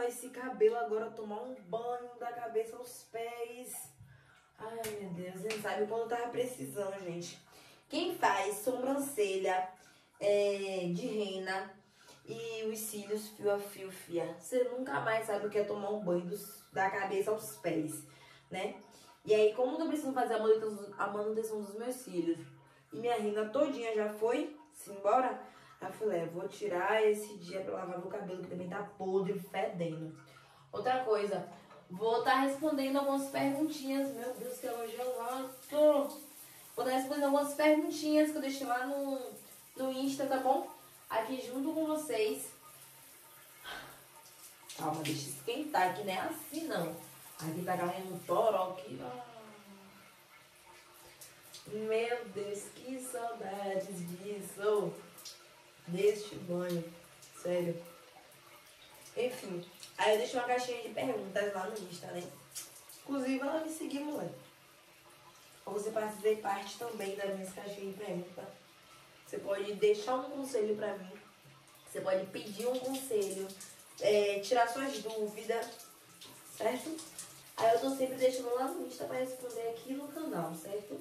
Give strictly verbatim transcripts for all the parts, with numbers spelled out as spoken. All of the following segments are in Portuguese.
esse cabelo agora, tomar um banho da cabeça aos pés. Ai, meu Deus, você sabe quando eu tava precisando, gente. Quem faz sobrancelha é, de rena e os cílios fio a fio, fia, você nunca mais sabe o que é tomar um banho dos, da cabeça aos pés, né? E aí, como eu tô precisando fazer a manutenção, a manutenção dos meus cílios e minha rena todinha já foi-se embora, aí eu falei, é, vou tirar esse dia pra lavar meu cabelo, que também tá podre, fedendo. Outra coisa, vou estar tá respondendo algumas perguntinhas. Meu Deus, que é gelado. Vou estar tá respondendo algumas perguntinhas que eu deixei lá no, no Insta, tá bom? Aqui junto com vocês. Calma, deixa esquentar, que não é assim não. Aqui tá caindo um toró aqui. Meu Deus, que saudades disso. Deste banho. Sério. Enfim. Aí eu deixei uma caixinha de perguntas lá no Insta, né? Inclusive, ela me seguiu, moleque. Pra você fazer parte também da minha caixinha de perguntas. Você pode deixar um conselho pra mim. Você pode pedir um conselho. É, tirar suas dúvidas. Certo? Aí eu tô sempre deixando lá no Insta pra responder aqui no canal, certo?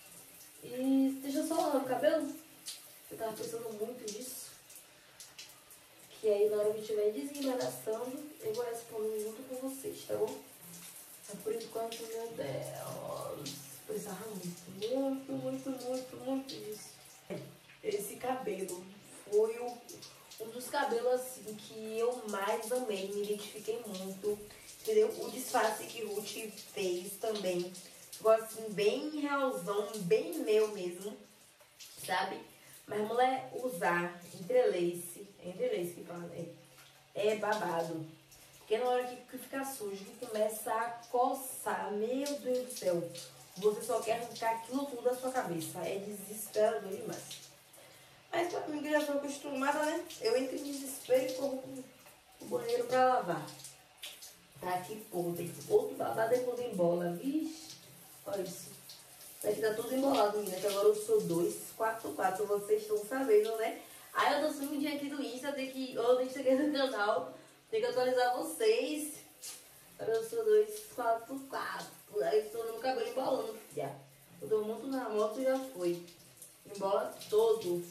E deixa eu só lavar o cabelo. Eu tava pensando muito nisso. Que aí na hora que eu estiver desembaraçando, eu vou responder junto com vocês, tá bom? Mas por enquanto, meu Deus, precisava muito, muito, muito, muito, muito disso. Esse cabelo foi o, um dos cabelos assim que eu mais amei, me identifiquei muito, entendeu? O disfarce que Ruth fez também, ficou assim bem realzão, bem meu mesmo, sabe? Mas mulher, usar entrelace, é entrelace que fala, né? É babado. Porque na hora que, que fica sujo, que começa a coçar, meu Deus do céu, você só quer arrancar aquilo tudo da sua cabeça. É desesperador demais. Mas pra mim que já sou acostumada, né? Eu entro em desespero e corro pro banheiro pra lavar. Tá aqui podre. Outro babado é quando embola. Vixe, olha isso. Daqui tá tudo embolado, menina, que agora eu sou dois, quatro, quatro, vocês estão sabendo, né? Aí eu tô sumidinha aqui do Insta, tem que, ou do Instagram do canal, tem que atualizar vocês. Agora eu sou dois, quatro, quatro. Aí eu tô no cabelo embolando, já. Eu tô muito na moto e já foi. Embola todo.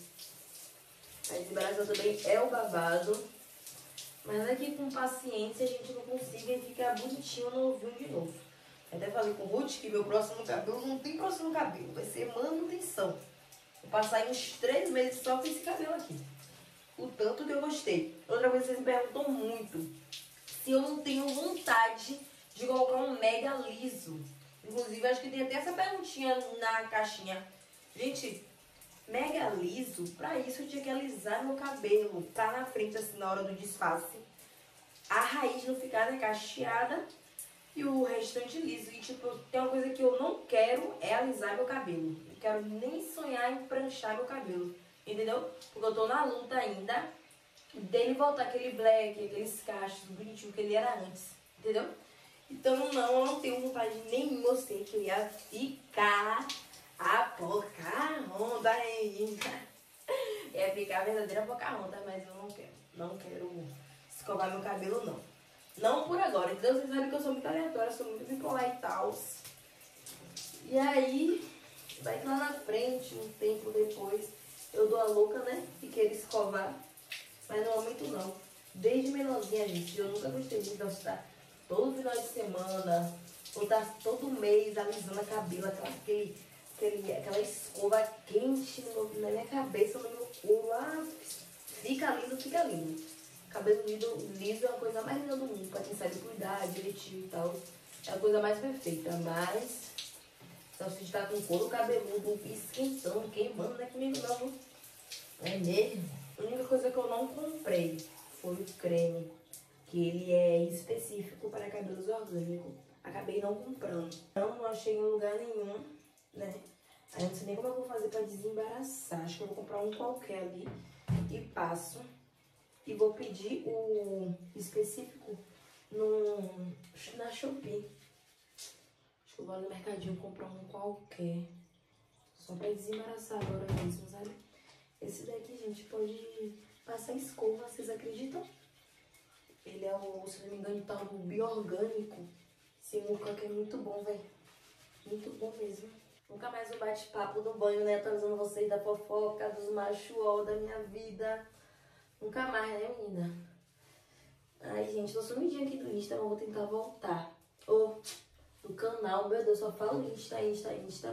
A desembaraçação também é o babado. Mas aqui com paciência a gente não consiga ficar bonitinho novinho de novo. Até falei com o Ruth que meu próximo cabelo não tem próximo cabelo, vai ser manutenção. Vou passar aí uns três meses só com esse cabelo aqui. O tanto que eu gostei. Outra coisa que vocês me perguntam muito, se eu não tenho vontade de colocar um mega liso. Inclusive, acho que tem até essa perguntinha na caixinha. Gente, mega liso, pra isso eu tinha que alisar meu cabelo. Tá na frente, assim, na hora do disfarce. A raiz não ficar, né, cacheada. E o restante liso. E tipo, tem uma coisa que eu não quero é alisar meu cabelo. Eu quero nem sonhar em pranchar meu cabelo. Entendeu? Porque eu tô na luta ainda dele voltar aquele black, aqueles cachos bonitinho que ele era antes. Entendeu? Então não, eu não tenho vontade nenhuma. Eu sei que eu ia ficar a Pocahontas ainda. Ia ficar a verdadeira Pocahontas, mas eu não quero. Não quero escovar meu cabelo, não. Não por agora, entendeu? Vocês sabem que eu sou muito aleatória, sou muito bipolar e tal. E aí, vai que lá na frente, um tempo depois, eu dou a louca, né? E quero escovar. Mas no momento não. Desde menorzinha, gente, eu nunca gostei de estar todo final de semana, ou estar todo mês alisando a cabelo, aquela, aquele, aquele, aquela escova quente no, na minha cabeça, no meu couro. Ah, fica lindo, fica lindo. Cabelo liso é a coisa mais linda do mundo, pra quem sabe cuidar direitinho e tal. É a coisa mais perfeita, mas se você está com couro cabeludo esquentando, queimando, não é comigo não. É mesmo. A única coisa que eu não comprei foi o creme, que ele é específico para cabelos orgânicos. Acabei não comprando. Então não achei em lugar nenhum, né? Aí eu não sei nem como eu vou fazer pra desembaraçar. Acho que eu vou comprar um qualquer ali e passo. E vou pedir o específico no, na Shopee. Acho que eu vou ali no mercadinho comprar um qualquer. Só pra desembaraçar agora mesmo, sabe? Esse daqui, gente, pode passar escova, vocês acreditam? Ele é o, se não me engano, tá no bioorgânico. Esse muca aqui é muito bom, velho. Muito bom mesmo. Nunca mais um bate-papo do banho, né? Atualizando vocês da fofoca, dos machuol da minha vida. Nunca mais, né, menina? Ai, gente, tô sumidinha aqui do Insta, mas vou tentar voltar. Ô, oh, do canal, meu Deus, só falo Insta, Insta, Insta.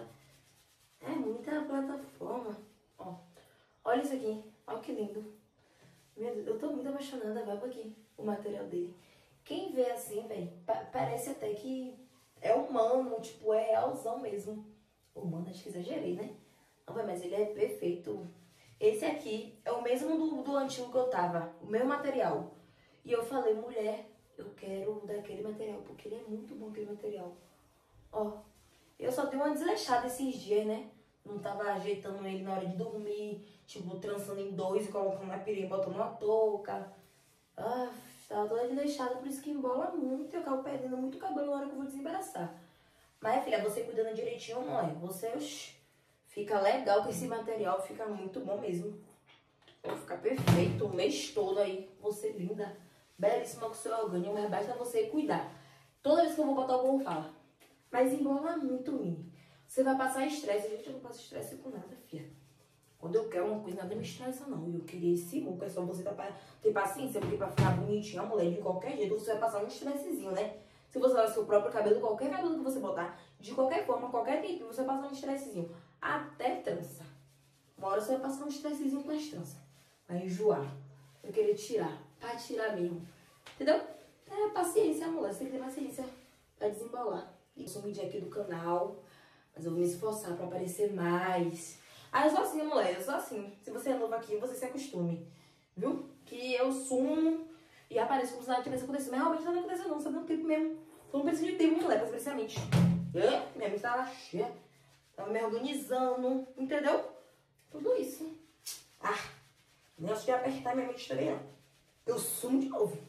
É muita plataforma. Ó, olha isso aqui. Olha que lindo. Meu Deus, eu tô muito apaixonada, vai pra aqui, o material dele. Quem vê assim, velho, pa parece até que é humano, tipo, é realzão mesmo. Humano, acho que exagerei, né? Não, véio, mas ele é perfeito. Esse aqui é o mesmo do, do antigo que eu tava, o mesmo material. E eu falei, mulher, eu quero daquele material, porque ele é muito bom, aquele material. Ó, eu só dei uma desleixada esses dias, né? Não tava ajeitando ele na hora de dormir, tipo, trançando em dois e colocando na pirinha, botando uma touca. Ah, tava toda desleixada, por isso que embola muito e eu acabo perdendo muito cabelo na hora que eu vou desembaraçar. Mas, filha, você cuidando direitinho, não é? Você, oxi, fica legal com esse material, fica muito bom mesmo. Vai ficar perfeito o mês todo aí. Você linda, belíssima com o seu orgânico, mas basta você cuidar. Toda vez que eu vou botar o povo fala, mas embola muito, mini. Você vai passar estresse. Gente, eu não passo estresse com nada, filha. Quando eu quero uma coisa, nada me estressa, não. E eu queria esse muco, é só você ter paciência, porque pra ficar bonitinha, mulher, de qualquer jeito, você vai passar um estressezinho, né? Se você usar o seu próprio cabelo, qualquer cabelo que você botar, de qualquer forma, qualquer tempo, você vai passar um estressezinho. Até trança. Uma hora você vai passar um estressezinho com as tranças. Vai enjoar. Vai querer tirar. Pra tirar mesmo. Entendeu? É paciência, mulher. Você tem que ter paciência pra desembolar. Eu sou mídia aqui do canal, mas eu vou me esforçar pra aparecer mais. Ah, eu sou assim, mulher, eu sou assim. Se você é novo aqui, você se acostume. Viu? Que eu sumo e apareço como se nada tivesse acontecido. Mas realmente nada aconteceu não, sabe? Um tempo mesmo. Eu não preciso de tempo, mulher, pra expressar a mente. É, minha mente tava cheia. Tava me organizando, entendeu? Tudo isso. Ah, nem acho que ia apertar minha mente também, não. Eu sumo de novo.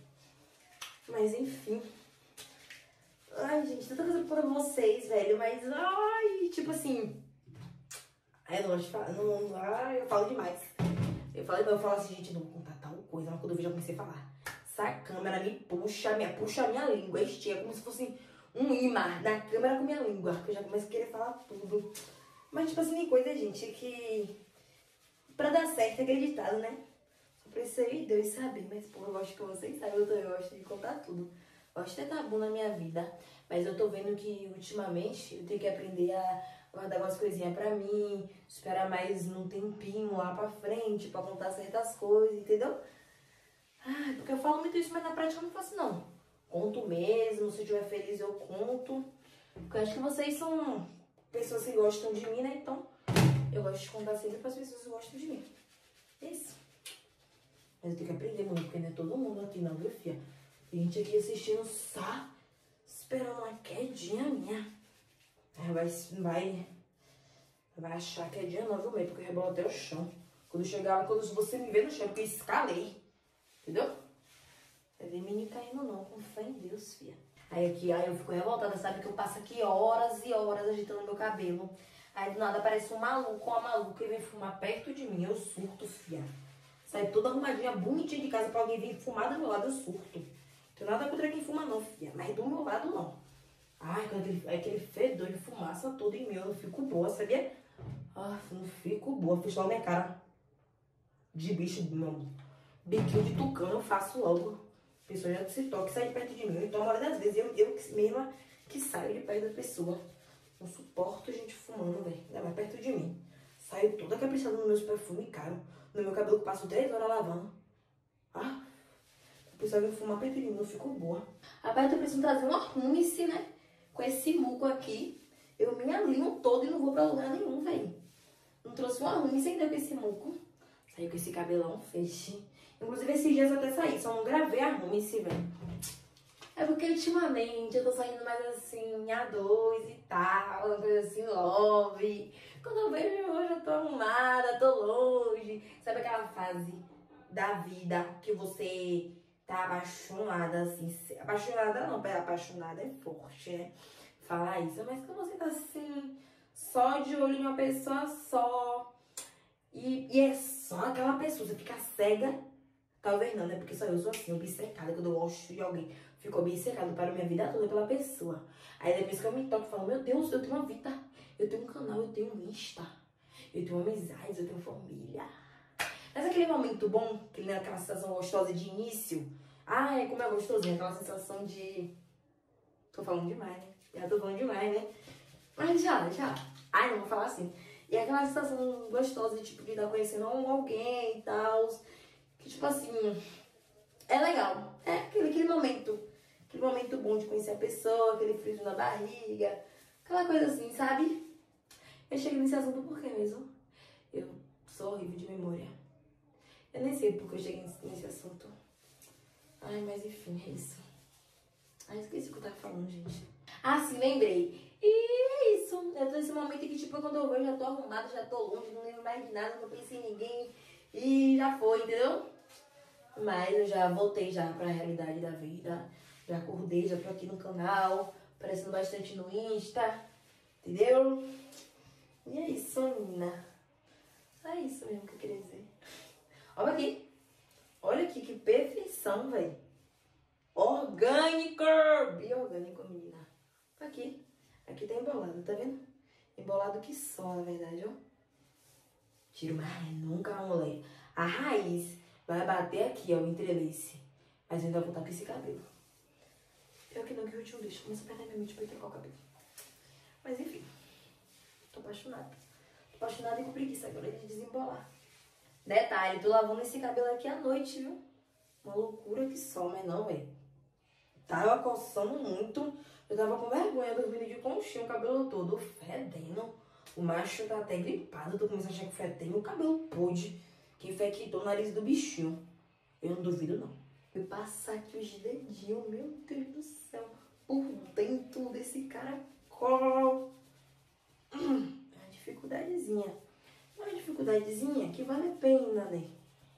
Mas, enfim. Ai, gente, tanta coisa pra vocês, velho. Mas, ai, tipo assim... Ai, eu não gosto de falar. Não, ai, eu falo demais. Eu falo, eu falo assim, gente, não vou contar tal coisa. Mas quando eu vi, já comecei a falar. Essa câmera me puxa, me puxa a minha língua. Estica, como se fosse um imã na câmera com minha língua. Que eu já começo a querer falar tudo. Mas, tipo assim, tem coisa, gente, que... Pra dar certo, é acreditado, né? Só precisa ir Deus saber. Mas, pô, eu gosto que vocês sabem. Eu, tô, eu gosto de contar tudo. Eu gosto de ter tabu na minha vida. Mas eu tô vendo que, ultimamente, eu tenho que aprender a guardar umas coisinhas pra mim. Esperar mais um tempinho lá pra frente, pra contar certas coisas, entendeu? Ah, porque eu falo muito isso, mas na prática eu não faço, não. Conto mesmo. Se eu estiver feliz, eu conto. Porque eu acho que vocês são pessoas que gostam de mim, né? Então... Eu gosto de contar sempre para as pessoas que gostam de mim. É isso. Mas eu tenho que aprender muito, porque não é todo mundo aqui não, viu, filha? Tem gente aqui assistindo só, esperando uma quedinha minha. Aí vai, vai, vai achar quedinha não, viu, mesmo? Porque rebola até o chão. Quando eu chegar lá, quando você me vê no chão, porque eu escalei. Entendeu? Não é ver menino caindo não, com fé em Deus, filha. Aí aqui, aí eu fico revoltada, sabe? Que eu passo aqui horas e horas agitando meu cabelo. Aí do nada aparece um maluco, uma maluca e vem fumar perto de mim. Eu surto, fia. Sai toda arrumadinha, bonitinha de casa pra alguém vir fumar do meu lado, eu surto. Não tenho nada contra quem fuma não, fia. Mas do meu lado, não. Ai, aquele, aquele fedor de fumaça todo em mim. Eu não fico boa, sabia? Ah, não fico boa. Fiz logo minha cara de bicho, meu biquinho de tucano, eu faço logo. A pessoa já se toca e sai de perto de mim. Então, a maioria das vezes, eu, eu mesma que saio de perto da pessoa. Não suporto gente fumando, velho. Ainda mais perto de mim. Saio toda caprichada nos meus perfumes caros. No meu cabelo que passo três horas lavando. Ah, a pessoa vem fumar perto de mim, não fico boa. Rapaz, eu preciso trazer uma arrume-se, né? Com esse muco aqui. Eu me alinho todo e não vou pra lugar nenhum, velho. Não trouxe uma arrume-se ainda com esse muco. Saiu com esse cabelão feixe. Inclusive, esses dias eu até saí. Só não gravei a arrume-se, velho. É porque ultimamente eu tô saindo mais assim, a dois e tal, uma coisa assim, love. Quando eu vejo hoje eu tô arrumada, tô longe. Sabe aquela fase da vida que você tá apaixonada, assim, apaixonada não, apaixonada é forte, né? Falar isso, mas que você tá assim, só de olho em uma pessoa só. E, e é só aquela pessoa, você fica cega Talvez não, né? Porque só eu sou assim, obcecada. Quando eu gosto de alguém, fico obcecada para minha vida toda pela pessoa. Aí depois que eu me toco, eu falo, meu Deus, eu tenho uma vida. Eu tenho um canal, eu tenho um Insta. Eu tenho amizades, eu tenho família. Mas aquele momento bom, aquele, aquela sensação gostosa de início. Ai, como é gostosinho, aquela sensação de... Tô falando demais, né? Já tô falando demais, né? Mas já, já. Ai, não vou falar assim. E é aquela sensação gostosa de, tipo, de estar conhecendo alguém e tal. Que, tipo assim, é legal. É aquele, aquele momento. Aquele momento bom de conhecer a pessoa, aquele frio na barriga. Aquela coisa assim, sabe? Eu cheguei nesse assunto por quê mesmo? Eu sou horrível de memória. Eu nem sei porque eu cheguei nesse, nesse assunto. Ai, mas enfim, é isso. Ai, esqueci o que eu tava falando, gente. Ah, sim, lembrei. E é isso. Eu tô nesse momento que, tipo, quando eu vejo, já tô arrumada, já tô longe, não lembro mais de nada, não pensei em ninguém. E já foi, entendeu? Mas eu já voltei já pra realidade da vida. Já acordei, já tô aqui no canal, aparecendo bastante no Insta. Entendeu? E é isso, menina. É isso mesmo que eu queria dizer. Olha aqui. Olha aqui, que perfeição, velho. Orgânico. Bem orgânico, menina. Aqui. Aqui tá embolado, tá vendo? Embolado que só, na verdade, ó. Tiro, mas nunca, mulher. A raiz vai bater aqui, ó, o entrelace. Mas eu ainda vou voltar com esse cabelo. Pior que não, que o último bicho começa a perder minha mente pra eu trocar o cabelo. Mas enfim. Tô apaixonada. Tô apaixonada e com preguiça agora de desembolar. Detalhe, tô lavando esse cabelo aqui à noite, viu? Uma loucura que só, mas não, velho. Tava coçando muito. Eu tava com vergonha, dormindo de conchinha, o cabelo todo fedendo. O macho tá até gripado. Eu tô começando a achar que foi até meu cabelo podre que infectou o nariz do bichinho. Eu não duvido, não. Eu passar aqui os dedinhos, meu Deus do céu, por dentro desse caracol. Hum, é uma dificuldadezinha. Uma dificuldadezinha que vale a pena, né?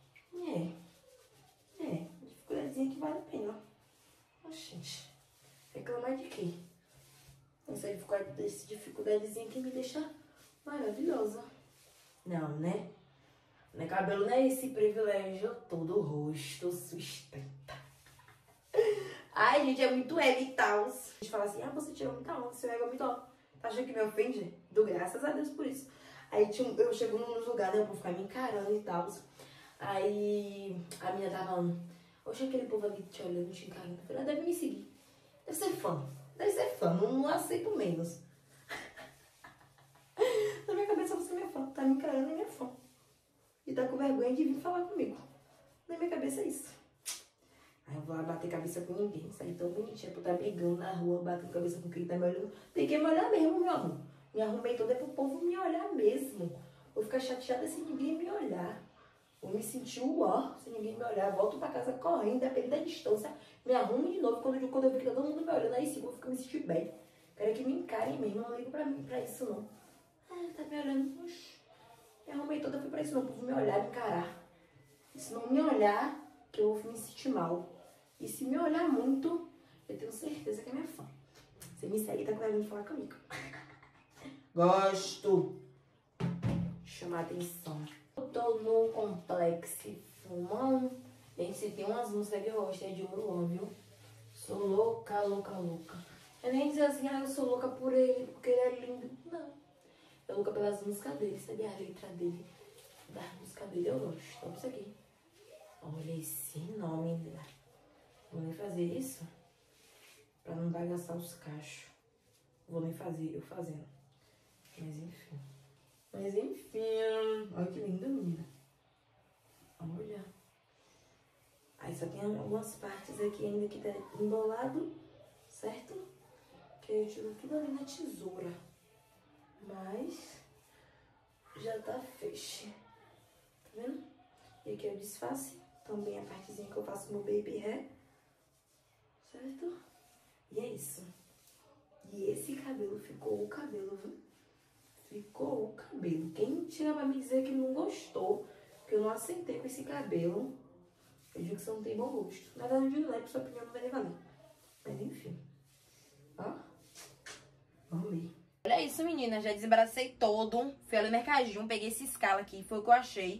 É. É, uma dificuldadezinha que vale a pena. Ó, gente. Reclamar de quê? Essa dificuldade, essa dificuldadezinha que me deixa maravilhosa. Não, né? Meu cabelo não é esse privilégio todo, o rosto sustenta. Ai, gente, é muito ego e tal. A gente fala assim, ah, você tirou muita onda, seu ego é muito ó. Tá achando que me ofende? Dou graças a Deus por isso. Aí tinha, eu chego nos lugares, né, o povo ficar me encarando e tal. Aí a menina tava falando, oxe, aquele povo ali te olhando, te encarando. Eu falei, ah, deve me seguir. Deve ser fã. Deve ser fã, não, não aceito menos. Na minha cabeça você é minha fã. Tá me encarando, é minha fã. E tá com vergonha de vir falar comigo. Na minha cabeça é isso. Aí eu vou lá bater cabeça com ninguém. Sair tão bonitinha pra estar brigando na rua, batendo cabeça com quem tá me olhando. Tem que me olhar mesmo, meu amor. Me arrumei toda pro povo me olhar mesmo. Vou ficar chateada se ninguém me olhar. Vou me sentir o ó se ninguém me olhar. Volto pra casa correndo, independente da distância. Me arrumo de novo quando eu, quando eu vi que tá todo mundo me olhando. Aí sim, vou ficar me sentir bem. Quero que me encarem mesmo. Não ligo pra mim, pra isso não. Ah, tá me olhando. Oxi. Me arrumei toda, fui pra isso não. O povo me olhar, me encarar. E se não me olhar, que eu vou me sentir mal. E se me olhar muito, eu tenho certeza que é minha fã. Você me segue e tá querendo falar comigo. Gosto. Chamar atenção. Eu tô no Complexo Fumão. Gente, se tem umas músicas que eu gosto, é de Ouro, viu? Sou louca, louca, louca. Eu nem dizer assim, ah, eu sou louca por ele, porque ele é lindo. Não. Eu louca pelas músicas dele, sabe a letra dele? Da música dele eu gosto. Então, isso aqui. Olha esse nome dela. Vou nem fazer isso pra não bagaçar os cachos. Vou nem fazer eu fazendo. Mas enfim. Mas enfim. Olha que linda, menina. Olha. Aí só tem algumas partes aqui ainda que tá embolado, certo? Que eu tiro tudo ali na tesoura. Mas já tá fecho. Tá vendo? E aqui é o disfarce. Também a partezinha que eu faço no baby hair. Certo? E é isso. E esse cabelo ficou o cabelo, viu? Ficou o cabelo. Quem chega pra me dizer que não gostou, que eu não aceitei com esse cabelo, eu digo que você não tem bom gosto. Na verdade, eu digo, né? Porque sua opinião não vai nem valer. Mas enfim. Ó. Vamos ver. Olha isso, menina. Já desembaracei todo. Fui ali no mercadinho, peguei esse escala aqui. Foi o que eu achei.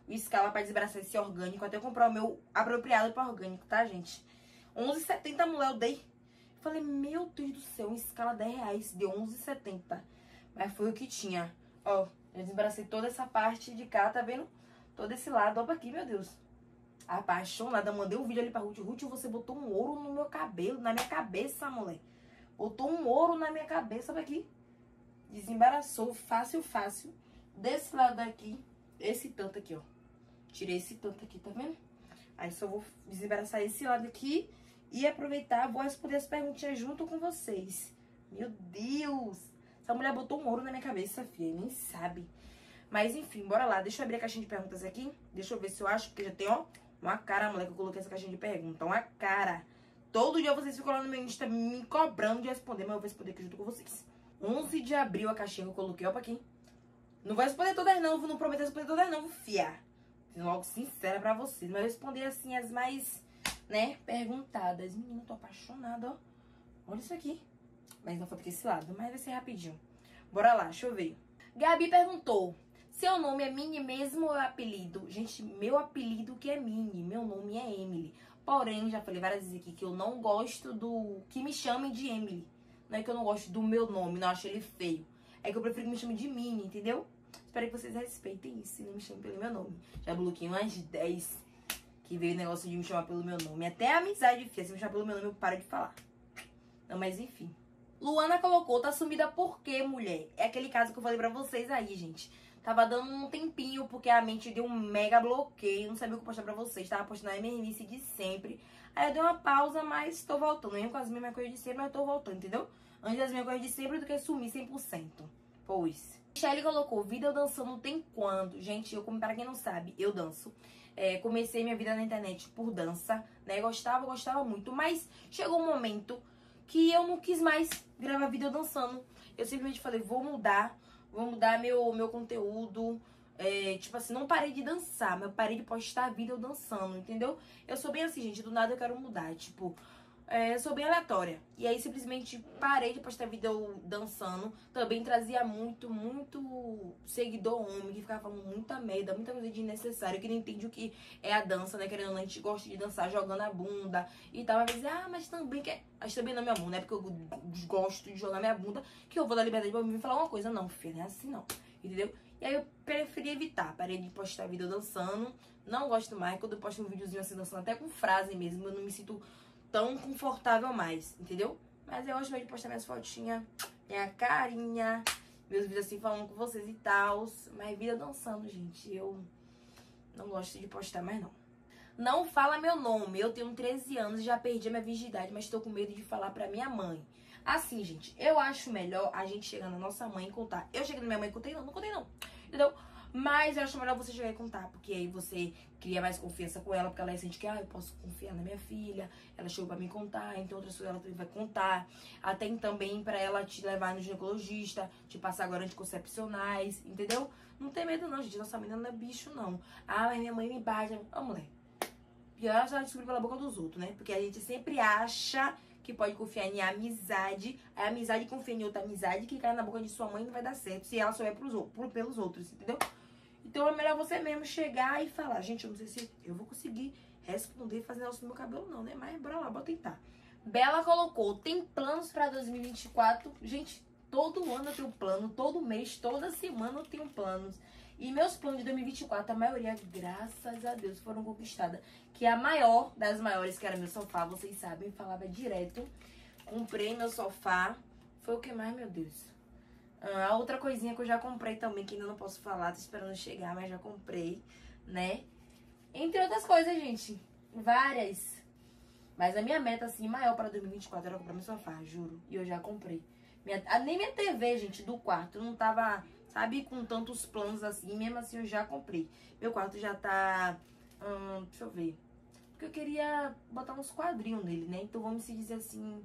o escala pra desembaraçar esse orgânico. Até eu comprar o meu apropriado pra orgânico, tá, gente? onze e setenta, mulher, eu dei. Falei, meu Deus do céu, uma escala dez reais, deu onze e setenta. Mas foi o que tinha. Ó, eu desembaracei toda essa parte de cá, tá vendo? Todo esse lado, ó pra aqui, meu Deus. Apaixonada, mandei um vídeo ali pra Ruth. Ruth, você botou um ouro no meu cabelo, na minha cabeça, mulher. Botou um ouro na minha cabeça, pra aqui. Desembaraçou, fácil, fácil. Desse lado daqui, esse tanto aqui, ó. Tirei esse tanto aqui, tá vendo? Aí só vou desembaraçar esse lado aqui e aproveitar, vou responder as perguntinhas junto com vocês. Meu Deus! Essa mulher botou um ouro na minha cabeça, filha, nem sabe. Mas enfim, bora lá. Deixa eu abrir a caixinha de perguntas aqui. Deixa eu ver se eu acho, porque já tem, ó, uma cara, mulher, que eu coloquei essa caixinha de perguntas. Uma cara. Todo dia vocês ficam lá no meu Insta me cobrando de responder, mas eu vou responder aqui junto com vocês. onze de abril a caixinha que eu coloquei, ó, pra aqui. Não vou responder todas não, não prometo responder todas não, fia. Sendo logo sincera pra vocês. Mas eu respondi assim as mais, né, perguntadas. Menina, tô apaixonada, ó. Olha isso aqui. Mas não foi porque esse lado, mas vai ser rapidinho. Bora lá, deixa eu ver. Gabi perguntou, seu nome é Mini mesmo ou é apelido? Gente, meu apelido que é Mini, meu nome é Emily. Porém, já falei várias vezes aqui que eu não gosto do que me chamem de Emily. Não é que eu não gosto do meu nome, não acho ele feio. É que eu prefiro que me chamem de Mini, entendeu? Espero que vocês respeitem isso e não me chamem pelo meu nome. Já bloqueei umas dez que veio o negócio de me chamar pelo meu nome. Até a amizade, filha, se me chamar pelo meu nome, eu paro de falar. Não, mas enfim. Luana colocou, tá sumida por quê, mulher? É aquele caso que eu falei pra vocês aí, gente. Tava dando um tempinho, porque a mente deu um mega bloqueio. Não sabia o que postar pra vocês. Tava postando a emergência de sempre. Aí eu dei uma pausa, mas tô voltando. Nem com as mesmas coisas de sempre, mas eu tô voltando, entendeu? Antes das mesmas coisas de sempre do que sumir cem por cento. Pois. Michelle colocou, vida eu dançando tem quando? Gente, eu, como para quem não sabe, eu danço. É, comecei minha vida na internet por dança, né? Gostava, gostava muito. Mas chegou um momento que eu não quis mais gravar vídeo dançando. Eu simplesmente falei, vou mudar, vou mudar meu, meu conteúdo. É, tipo assim, não parei de dançar, mas eu parei de postar vídeo dançando, entendeu? Eu sou bem assim, gente, do nada eu quero mudar, tipo... É, eu sou bem aleatória. E aí simplesmente parei de postar vídeo dançando. Também trazia muito, muito seguidor homem que ficava falando muita merda, muita coisa de desnecessário, que não entende o que é a dança, né? Querendo ou não, a gente gosta de dançar jogando a bunda e tal. Às vezes, ah, mas também quer. Mas também não, meu amor, não é porque eu gosto de jogar minha bunda que eu vou dar liberdade pra mim falar uma coisa. Não, filha, não é assim não. Entendeu? E aí eu preferi evitar. Parei de postar vídeo dançando. Não gosto mais. Quando eu posto um videozinho assim dançando, até com frase mesmo, eu não me sinto tão confortável mais, entendeu? Mas eu gosto mesmo de postar minhas fotinhas, minha carinha, meus vídeos assim falando com vocês e tal. Mas vida dançando, gente, eu não gosto de postar mais não. Não fala meu nome, eu tenho treze anos e já perdi a minha virgindade, mas tô com medo de falar pra minha mãe. Assim, gente, eu acho melhor a gente chegar na nossa mãe e contar. Eu cheguei na minha mãe e contei não, não contei não, entendeu? Mas eu acho melhor você chegar e contar, porque aí você cria mais confiança com ela, porque ela sente que, ah, eu posso confiar na minha filha, ela chegou pra me contar, então outras coisas ela também vai contar. Até também pra ela te levar no ginecologista, te passar agora anticoncepcionais, entendeu? Não tem medo não, gente, nossa menina não é bicho não. Ah, mas minha mãe me bate. Ô, mulher, pior já descobrir pela boca dos outros, né? Porque a gente sempre acha que pode confiar em amizade, a amizade confia em outra amizade, que cai na boca de sua mãe não vai dar certo, se ela souber pros, por, pelos outros, entendeu? Então é melhor você mesmo chegar e falar, gente, eu não sei se eu vou conseguir responder e fazer negócio no meu cabelo não, né? Mas bora lá, bora tentar. Bela colocou, tem planos pra dois mil e vinte e quatro? Gente, todo ano eu tenho plano, todo mês, toda semana eu tenho planos. E meus planos de dois mil e vinte e quatro, a maioria, graças a Deus, foram conquistadas. Que a maior das maiores, que era meu sofá, vocês sabem, falava direto. Comprei meu sofá. Foi o que mais, meu Deus? Ah, a outra coisinha que eu já comprei também, que ainda não posso falar, tô esperando chegar, mas já comprei, né? Entre outras coisas, gente. Várias. Mas a minha meta, assim, maior para dois mil e vinte e quatro era comprar meu sofá, juro. E eu já comprei. Minha, a, nem minha T V, gente, do quarto, não tava, sabe, com tantos planos assim. Mesmo assim, eu já comprei. Meu quarto já tá... Hum, deixa eu ver. Porque eu queria botar uns quadrinhos nele, né? Então, vamos se dizer assim...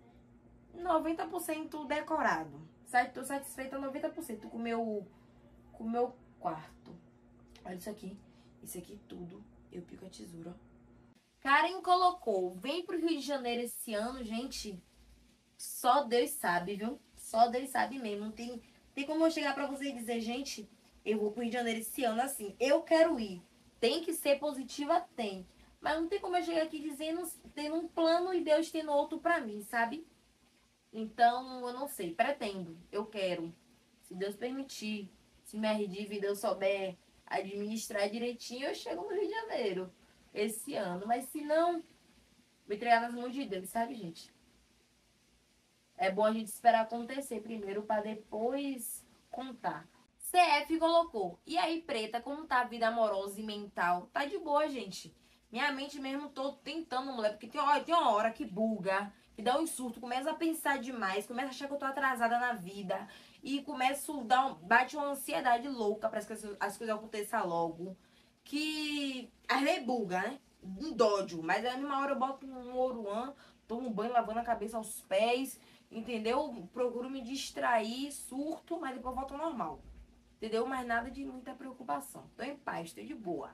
noventa por cento decorado. Tô satisfeita noventa por cento com o meu, com o meu quarto. Olha isso aqui. Isso aqui tudo. Eu pico a tesoura, ó. Karen colocou, vem pro Rio de Janeiro esse ano, gente. Só Deus sabe, viu? Só Deus sabe mesmo. Não tem, tem como eu chegar pra você e dizer, gente, eu vou pro Rio de Janeiro esse ano, assim, eu quero ir. Tem que ser positiva? Tem. Mas não tem como eu chegar aqui dizendo, tendo um plano e Deus tendo outro pra mim, sabe? Então, eu não sei, pretendo, eu quero. Se Deus permitir, se minha dívida eu souber administrar direitinho, eu chego no Rio de Janeiro esse ano. Mas se não, vou entregar nas mãos de Deus, sabe, gente? É bom a gente esperar acontecer primeiro para depois contar. C F colocou. E aí, preta, como tá a vida amorosa e mental? Tá de boa, gente. Minha mente mesmo, tô tentando, mulher, porque tem, ó, tem uma hora que buga, que dá um surto, começa a pensar demais, começa a achar que eu tô atrasada na vida. E começo a dar um, bate uma ansiedade louca para que as, as coisas aconteçam logo. Que às vezes buga, né? Um dódio. Mas aí numa hora eu boto um oruan, tomo um banho lavando a cabeça aos pés, entendeu? Procuro me distrair, surto, mas depois volto ao normal. Entendeu? Mas nada de muita preocupação. Tô em paz, tô de boa.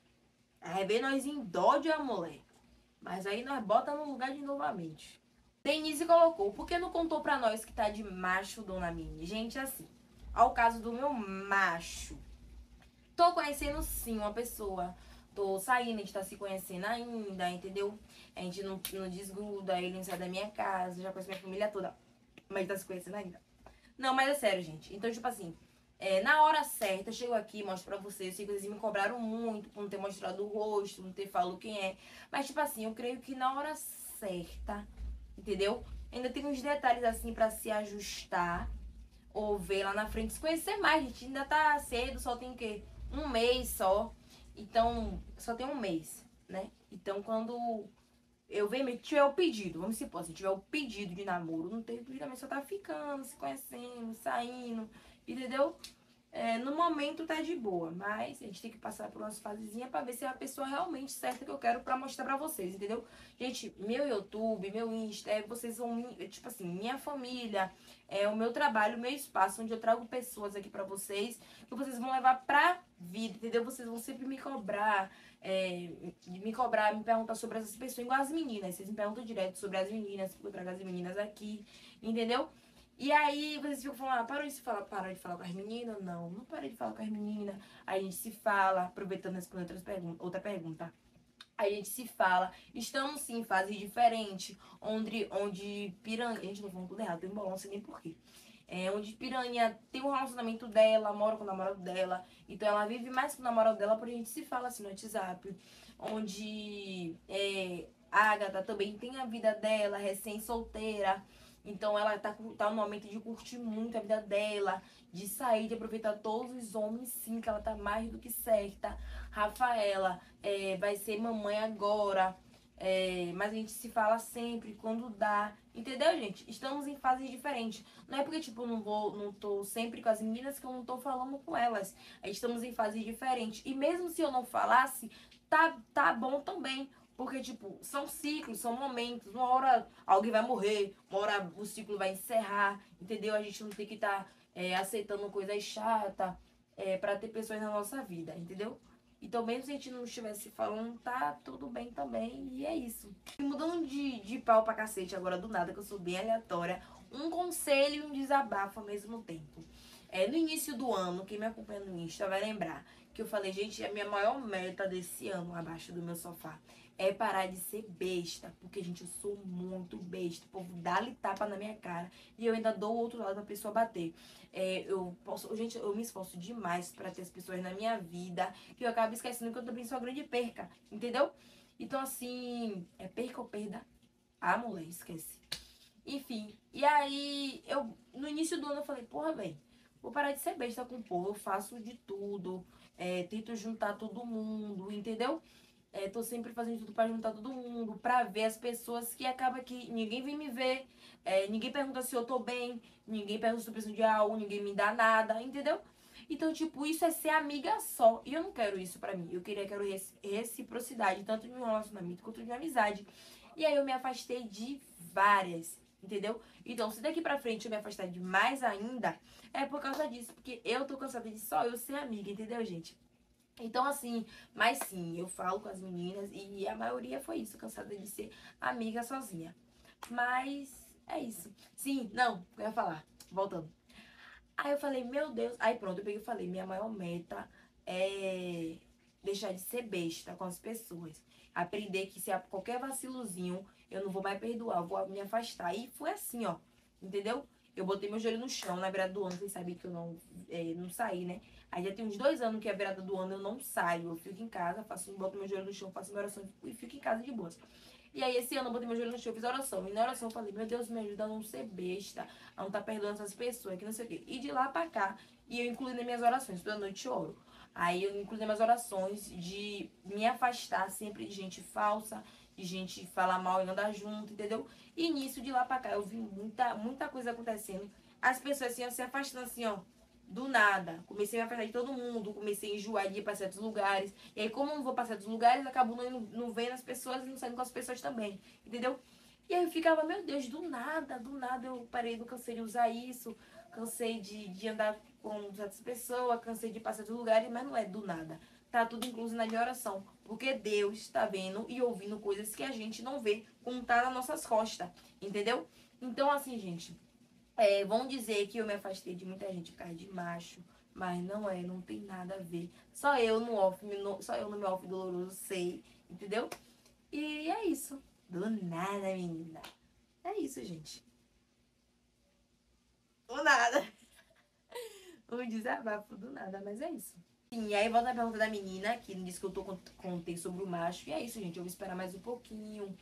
Aí vem nós em dódio, a mulher. Mas aí nós bota no lugar de novamente. Denise colocou, por que não contou pra nós que tá de macho, dona Mini? Gente, assim, ao caso do meu macho, tô conhecendo sim uma pessoa, tô saindo, a gente tá se conhecendo ainda, entendeu? A gente não, não desgruda, ele não sai da minha casa, já conheço minha família toda, mas tá se conhecendo ainda. Não, mas é sério, gente. Então, tipo assim, é, na hora certa, eu chego aqui, mostro pra vocês, eu sei que vocês me cobraram muito por não ter mostrado o rosto, não ter falado quem é, mas tipo assim, eu creio que na hora certa, entendeu? Ainda tem uns detalhes assim pra se ajustar ou ver lá na frente, se conhecer mais, gente. Ainda tá cedo, só tem o quê? Um mês só. Então, só tem um mês, né? Então, quando eu venho, tiver o pedido, vamos supor, se tiver o pedido de namoro, não tem pedido, também só tá ficando, se conhecendo, saindo, entendeu? É, no momento tá de boa, mas a gente tem que passar por umas fasezinhas pra ver se é a pessoa realmente certa que eu quero pra mostrar pra vocês, entendeu? Gente, meu YouTube, meu Insta, é, vocês vão, tipo assim, minha família, é o meu trabalho, o meu espaço, onde eu trago pessoas aqui pra vocês, que vocês vão levar pra vida, entendeu? Vocês vão sempre me cobrar, é, me cobrar, me perguntar sobre essas pessoas, igual as meninas, vocês me perguntam direto sobre as meninas, porque eu trago as meninas aqui, entendeu? E aí vocês ficam falando, ah, parou de falar, parou de falar com as meninas? Não, não parei de falar com as meninas. Aí a gente se fala, aproveitando responder outras pergun outra pergunta. Aí a gente se fala, estamos sim em fases diferentes, onde, onde piranha, a gente não falou tudo errado, tem bolão, não sei nem porquê. É, onde piranha tem um relacionamento dela, mora com o namorado dela, então ela vive mais com o namorado dela, por a gente se fala assim no WhatsApp. Onde é, a Agatha também tem a vida dela, recém-solteira. Então ela tá, tá no momento de curtir muito a vida dela, de sair, de aproveitar todos os homens, sim, que ela tá mais do que certa. Rafaela é, vai ser mamãe agora, é, mas a gente se fala sempre quando dá. Entendeu, gente? Estamos em fases diferentes. Não é porque, tipo, eu não vou, não tô sempre com as meninas que eu não tô falando com elas. Estamos em fases diferentes. E mesmo se eu não falasse, tá, tá bom também. Porque, tipo, são ciclos, são momentos. Uma hora alguém vai morrer, uma hora o ciclo vai encerrar, entendeu? A gente não tem que estar tá, é, aceitando coisas chatas é, pra ter pessoas na nossa vida, entendeu? Então, mesmo se a gente não estivesse falando, tá tudo bem também. E é isso. E mudando de, de pau pra cacete agora do nada, que eu sou bem aleatória. Um conselho e um desabafo ao mesmo tempo. É, no início do ano, quem me acompanha no Insta vai lembrar que eu falei, gente, a minha maior meta desse ano, abaixo do meu sofá, é parar de ser besta. Porque, gente, eu sou muito besta. O povo dá-lhe tapa na minha cara e eu ainda dou o outro lado pra pessoa bater. É, eu posso, gente, eu me esforço demais pra ter as pessoas na minha vida que eu acabo esquecendo que eu também sou uma grande perca, entendeu? Então, assim, é perca ou perda? Ah, mulher, esquece. Enfim, e aí, eu, no início do ano eu falei, porra, velho, vou parar de ser besta com o povo, eu faço de tudo, é, tento juntar todo mundo, entendeu? É, tô sempre fazendo tudo pra juntar todo mundo, pra ver as pessoas que acaba que ninguém vem me ver, é, ninguém pergunta se eu tô bem, ninguém pergunta se eu preciso de algo, ninguém me dá nada, entendeu? Então, tipo, isso é ser amiga só. E eu não quero isso pra mim. Eu queria, quero reciprocidade, tanto no meu relacionamento quanto de amizade. E aí eu me afastei de várias, entendeu? Então, se daqui pra frente eu me afastar de mais ainda, é por causa disso. Porque eu tô cansada de só eu ser amiga, entendeu, gente? Então, assim, mas sim, eu falo com as meninas e a maioria foi isso, cansada de ser amiga sozinha. Mas é isso. Sim, não, eu ia falar, voltando. Aí eu falei, meu Deus. Aí pronto, eu peguei e falei, minha maior meta é deixar de ser besta com as pessoas. Aprender que se há qualquer vacilozinho, eu não vou mais perdoar, eu vou me afastar. E foi assim, ó. Entendeu? Eu botei meu joelho no chão na virada do ano. Vocês sabem que eu não, é, não saí, né? Aí já tem uns dois anos que a virada do ano eu não saio. Eu fico em casa, faço, boto meu joelho no chão, faço minha oração e fico em casa de boas. E aí esse ano eu botei meu joelho no chão, fiz oração. E na oração eu falei, meu Deus, me ajuda a não ser besta, a não estar tá perdoando essas pessoas, que não sei o quê. E de lá pra cá, e eu incluí nas minhas orações, toda noite eu oro. Aí eu incluí nas minhas orações de me afastar sempre de gente falsa, de gente falar mal e andar junto, entendeu? E nisso, de lá pra cá, eu vi muita, muita coisa acontecendo. As pessoas assim, ó, se afastando assim, ó, do nada. Comecei a me afastar de todo mundo, comecei a enjoar de ir pra certos lugares. E aí, como eu não vou pra certos lugares, acabo não, indo, não vendo as pessoas e não saindo com as pessoas também, entendeu? E aí eu ficava, meu Deus, do nada, do nada eu parei, não cansei de usar isso, cansei de, de andar com certas pessoas, cansei de ir pra certos lugares, mas não é do nada. Tá tudo incluso na minha oração. Porque Deus está vendo e ouvindo coisas que a gente não vê, como tá nas nossas costas, entendeu? Então, assim, gente, é, vão dizer que eu me afastei de muita gente por causa de macho, mas não é, não tem nada a ver. Só eu no off, no, só eu no meu off doloroso sei, entendeu? E é isso. Do nada, menina. É isso, gente. Do nada. Um desabafo do nada, mas é isso. Sim, e aí volta a pergunta da menina, que disse que eu tô, contei sobre o macho. E é isso, gente. Eu vou esperar mais um pouquinho.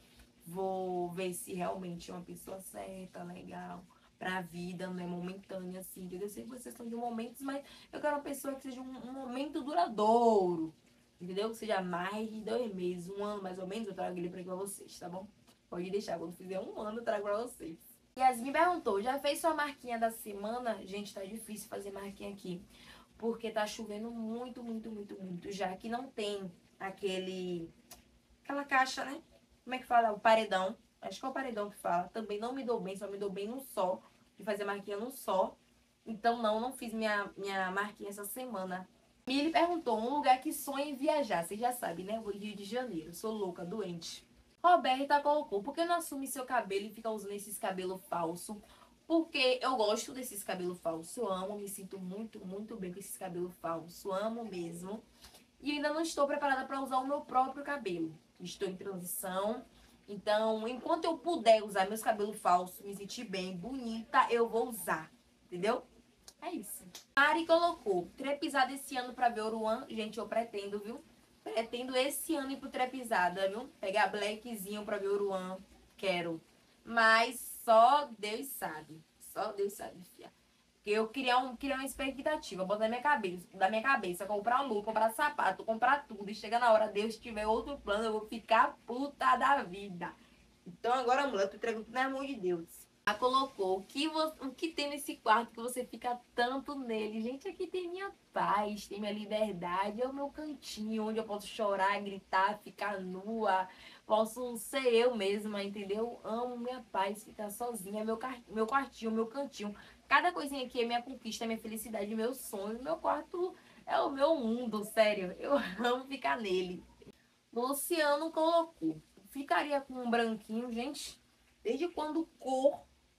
Vou ver se realmente é uma pessoa certa, legal, pra vida, não é momentânea, assim. Eu sei que vocês são de momentos, mas eu quero uma pessoa que seja um, um momento duradouro. Entendeu? Que seja mais de dois meses, um ano mais ou menos, eu trago ele pra, aqui pra vocês, tá bom? Pode deixar, quando fizer um ano eu trago pra vocês. Yasmin perguntou, já fez sua marquinha da semana? Gente, tá difícil fazer marquinha aqui. Porque tá chovendo muito, muito, muito, muito. Já que não tem aquele... Aquela caixa, né? Como é que fala? O paredão. Acho que é o paredão que fala. Também não me dou bem, só me dou bem no sol. De fazer marquinha no sol. Então não, não fiz minha, minha marquinha essa semana. Mili perguntou, um lugar que sonha em viajar. Vocês já sabem, né? Eu vou Rio de Janeiro. Sou louca, doente. Roberta colocou, por que não assume seu cabelo e fica usando esses cabelos falsos? Porque eu gosto desses cabelos falsos. Eu amo, me sinto muito, muito bem com esses cabelos falsos. Amo mesmo. E ainda não estou preparada para usar o meu próprio cabelo. Estou em transição. Então, enquanto eu puder usar meus cabelos falsos, me sentir bem, bonita, eu vou usar. Entendeu? É isso. Mari colocou, trepizada esse ano pra ver Oruan. Gente, eu pretendo, viu? Pretendo esse ano ir pro trepizada, viu? Pegar blackzinho pra ver Oruan. Quero. Mas só Deus sabe. Só Deus sabe, fia. Porque eu queria, um, queria uma expectativa, botar na minha cabeça, da minha cabeça, comprar luva, comprar sapato, comprar tudo. E chega na hora, Deus tiver outro plano, eu vou ficar puta da vida. Então agora, mulher, eu tô entregando tudo na mão de Deus. Ela colocou o que, você, o que tem nesse quarto que você fica tanto nele. Gente, aqui tem minha paz, tem minha liberdade, é o meu cantinho onde eu posso chorar, gritar, ficar nua. Posso ser eu mesma, entendeu? Amo minha paz, ficar sozinha, meu, meu quartinho, meu cantinho. Cada coisinha aqui é minha conquista, minha felicidade, meu sonho. Meu quarto é o meu mundo, sério. Eu amo ficar nele. Luciano colocou. Ficaria com um branquinho, gente. Desde quando cor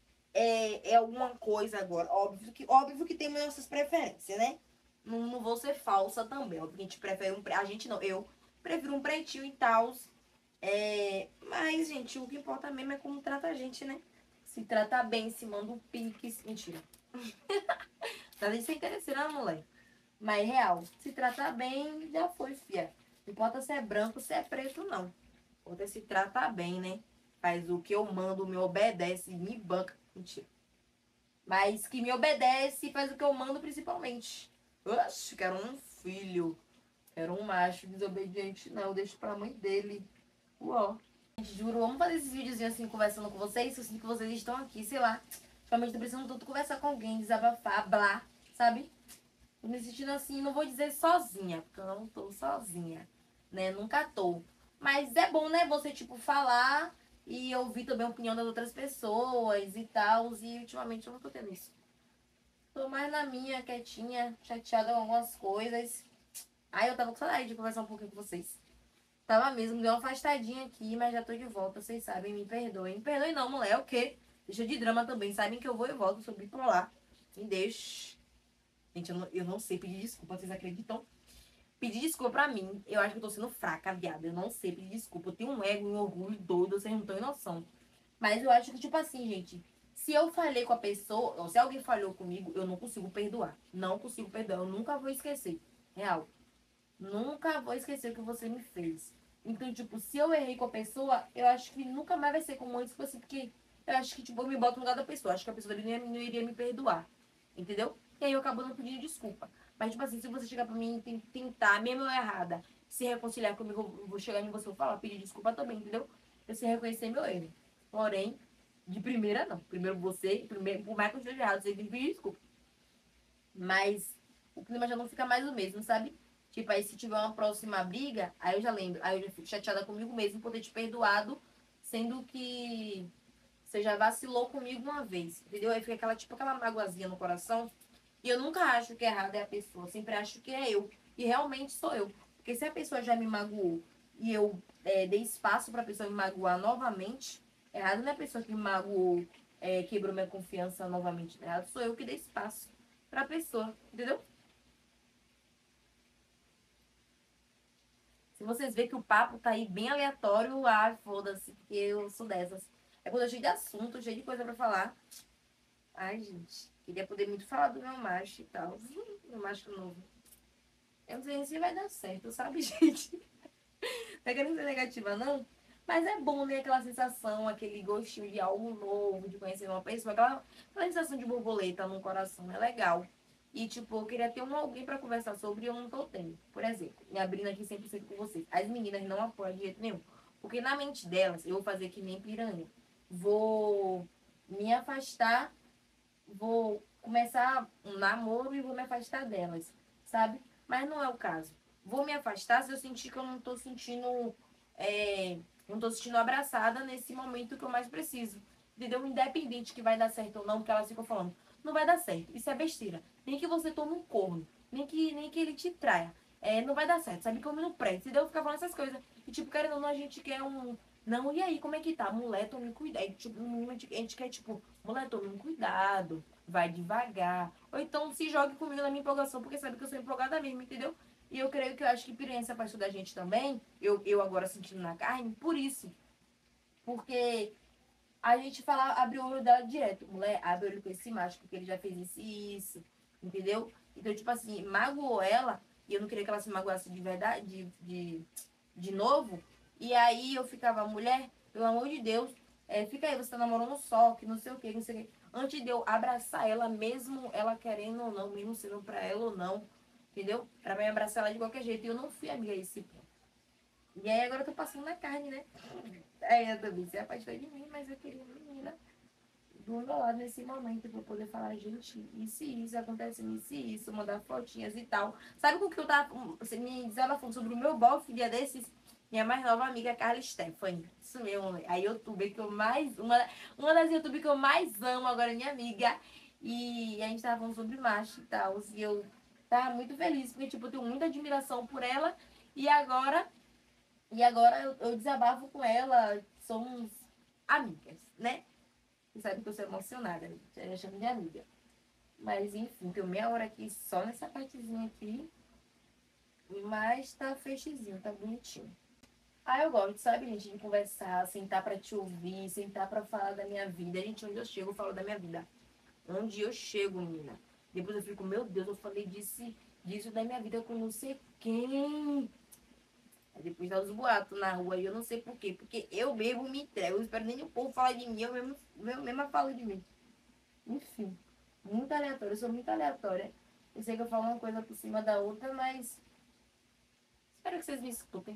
é, é alguma coisa agora. Óbvio que, óbvio que tem nossas preferências, né? Não, não vou ser falsa também. Óbvio que a gente prefere um... A gente não, eu prefiro um pretinho e tal. É, mas, gente, o que importa mesmo é como trata a gente, né? Se trata bem, se manda um pique. Mentira. Tá de ser interesseira, mulher. Mas, real, se tratar bem, já foi, fia. Não importa se é branco, se é preto, não. Importa se tratar bem, né? Faz o que eu mando, me obedece, me banca. Mentira. Mas que me obedece e faz o que eu mando principalmente. Oxe, quero um filho. Quero um macho desobediente. Não, eu deixo pra mãe dele. Uó. Gente, juro, vamos fazer esses videozinhos assim, conversando com vocês. Eu sinto que vocês estão aqui, sei lá. Realmente tô precisando tanto conversar com alguém, desabafar, blá, sabe? Tô me sentindo assim, não vou dizer sozinha, porque eu não tô sozinha, né? Nunca tô. Mas é bom, né? Você, tipo, falar e ouvir também a opinião das outras pessoas e tal. E ultimamente eu não tô tendo isso. Tô mais na minha, quietinha, chateada com algumas coisas. Aí eu tava com saudade de conversar um pouquinho com vocês. Tava mesmo, deu uma afastadinha aqui, mas já tô de volta, vocês sabem, me perdoem. Me perdoem não, mulher, é o quê? Deixa de drama também, sabem que eu vou e volto, sou bipolar. Me deixe. Gente, eu não, eu não sei pedir desculpa, vocês acreditam? Pedir desculpa pra mim, eu acho que eu tô sendo fraca, viada. Eu não sei pedir desculpa. Eu tenho um ego, um orgulho doido, vocês não têm noção. Mas eu acho que, tipo assim, gente, se eu falei com a pessoa, ou se alguém falhou comigo, eu não consigo perdoar. Não consigo perdoar, eu nunca vou esquecer. Real. Nunca vou esquecer o que você me fez. Então, tipo, se eu errei com a pessoa, eu acho que nunca mais vai ser como antes, tipo assim, porque eu acho que, tipo, eu me boto no lugar da pessoa. Acho que a pessoa não, ia, não iria me perdoar. Entendeu? E aí eu acabo não pedindo desculpa. Mas, tipo assim, se você chegar pra mim e tentar, mesmo eu errada, se reconciliar comigo, eu vou chegar em você e falar, pedir desculpa também, entendeu? Eu sei reconhecer meu erro. Porém, de primeira não. Primeiro você, primeiro, por mais que eu esteja errado, você tem que pedir desculpa. Mas o clima já não fica mais o mesmo, sabe? Tipo, aí se tiver uma próxima briga, aí eu já lembro. Aí eu já fico chateada comigo mesmo por ter te perdoado, sendo que você já vacilou comigo uma vez, entendeu? Aí fica aquela, tipo, aquela magoazinha no coração. E eu nunca acho que errado é a pessoa, sempre acho que é eu. E realmente sou eu. Porque se a pessoa já me magoou e eu é, dei espaço pra pessoa me magoar novamente, errado não é a pessoa que me magoou, é, quebrou minha confiança novamente. Errado sou eu que dei espaço pra pessoa, entendeu? Se vocês verem que o papo tá aí bem aleatório, ah, foda-se, porque eu sou dessas. É quando eu cheio de assunto, cheio de coisa pra falar. Ai, gente, queria poder muito falar do meu macho e tal. Meu macho novo. Eu não sei se vai dar certo, sabe, gente? Não é querendo ser negativa, não. Mas é bom, né? Aquela sensação, aquele gostinho de algo novo, de conhecer uma pessoa. Aquela, aquela sensação de borboleta no coração. É legal. E, tipo, eu queria ter um alguém pra conversar sobre e eu não tô tendo. Por exemplo, me abrindo aqui cem por cento com vocês. As meninas não apoiam de jeito nenhum. Porque na mente delas, eu vou fazer que nem piranha. Vou me afastar, vou começar um namoro e vou me afastar delas, sabe? Mas não é o caso. Vou me afastar se eu sentir que eu não tô sentindo, é, não tô sentindo abraçada nesse momento que eu mais preciso. Entendeu? Independente que vai dar certo ou não, porque elas ficam falando, não vai dar certo. Isso é besteira. Nem que você tome um corno, nem que, nem que ele te traia. É, não vai dar certo, sabe? Que eu não presta. Entendeu? Ficar falando essas coisas. E tipo, querendo ou não, a gente quer um. Não, e aí, como é que tá? Mulher, tome cuidado. E, tipo, a gente quer, tipo, mulher, tome um cuidado, vai devagar. Ou então se jogue comigo na minha empolgação, porque sabe que eu sou empolgada mesmo, entendeu? E eu creio que eu acho que piranha se afastou da gente também, eu, eu agora sentindo na carne, por isso. Porque a gente fala, abre o olho dela direto. Mulher, abre o olho com esse macho, porque ele já fez isso e isso, entendeu? Então, tipo assim, magoou ela, e eu não queria que ela se magoasse de verdade, de, de, de novo. E aí eu ficava, mulher, pelo amor de Deus, é, fica aí, você tá namorando só, que não sei o que, não sei o que. Antes de eu abraçar ela, mesmo ela querendo ou não, mesmo sendo pra ela ou não, entendeu? Pra mim abraçar ela de qualquer jeito. E eu não fui amiga desse ponto. E aí agora eu tô passando na carne, né? Aí eu também se afastou de mim, mas eu queria uma menina do meu lado nesse momento pra poder falar, gente, isso e isso, acontece isso e isso, mandar fotinhas e tal. Sabe com o que eu tava, você me desabafando sobre o meu bofe, dia desses? Minha mais nova amiga, Carla Stephanie. Isso mesmo, a youtuber que eu mais, uma, uma das youtubers que eu mais amo agora, minha amiga. E a gente tava falando sobre macho e tal, e eu tava muito feliz, porque, tipo, eu tenho muita admiração por ela, e agora, e agora eu, eu desabafo com ela, somos amigas, né? Você sabe que eu sou emocionada, já me chamo de amiga. Mas enfim, tenho meia hora aqui só nessa partezinha aqui. Mas tá feixezinho, tá bonitinho. Ah, eu gosto, sabe, gente, de conversar, sentar pra te ouvir, sentar pra falar da minha vida. Gente, onde eu chego, eu falo da minha vida. Onde eu chego, menina. Depois eu fico, meu Deus, eu falei disso, disso da minha vida com não sei quem. Aí depois dá os boatos na rua e eu não sei por quê. Porque eu mesmo me entrego. Eu não espero nem o povo falar de mim, eu mesmo, eu mesma falo de mim. Enfim, muito aleatória. Eu sou muito aleatória. Eu sei que eu falo uma coisa por cima da outra, mas espero que vocês me escutem.